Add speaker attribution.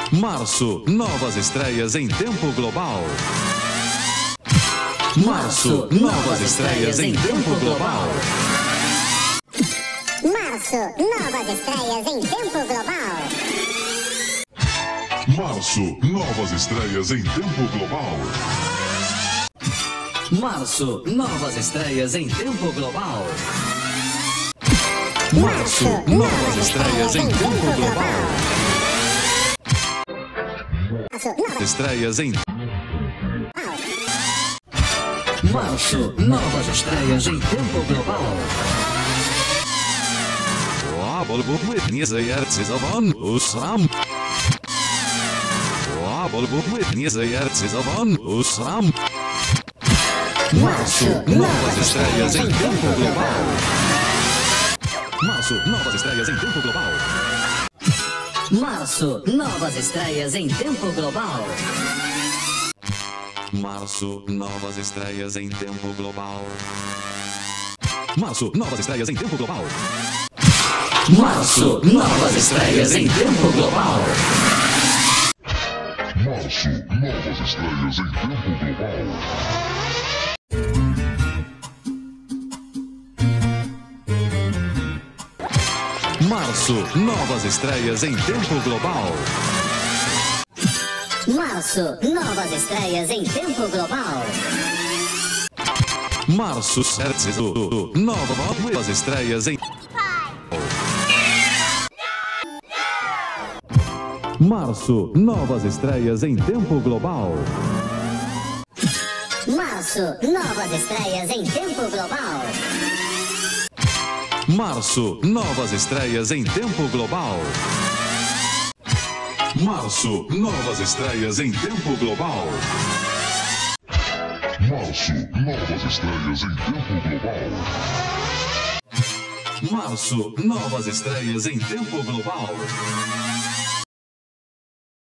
Speaker 1: Março, novas estreias em tempo global. Março, novas estreias em tempo global.
Speaker 2: Março, novas estreias em tempo global.
Speaker 3: Março, novas estreias em tempo global.
Speaker 1: Março, novas estreias em tempo global. Março, novas estreias em tempo global. Estreias em Março, novas estreias em tempo global. Março, novas estreias em tempo global. Março, novas estreias em tempo global.
Speaker 4: Março, novas estreias em tempo global.
Speaker 1: Março, novas estreias em tempo global. Março, novas estreias em tempo global.
Speaker 4: Março, novas estreias em tempo global.
Speaker 3: Março, novas estreias em tempo global.
Speaker 1: Março, novas estreias em tempo global.
Speaker 4: Março, novas estreias em tempo global.
Speaker 1: Março, novas estreias em Março, novas estreias em tempo global.
Speaker 4: Março, novas estreias em tempo global.
Speaker 1: Março, novas estreias em tempo global. Março, novas estreias em tempo global.
Speaker 3: Março, novas estreias em tempo global.
Speaker 1: Março, novas estreias em tempo global.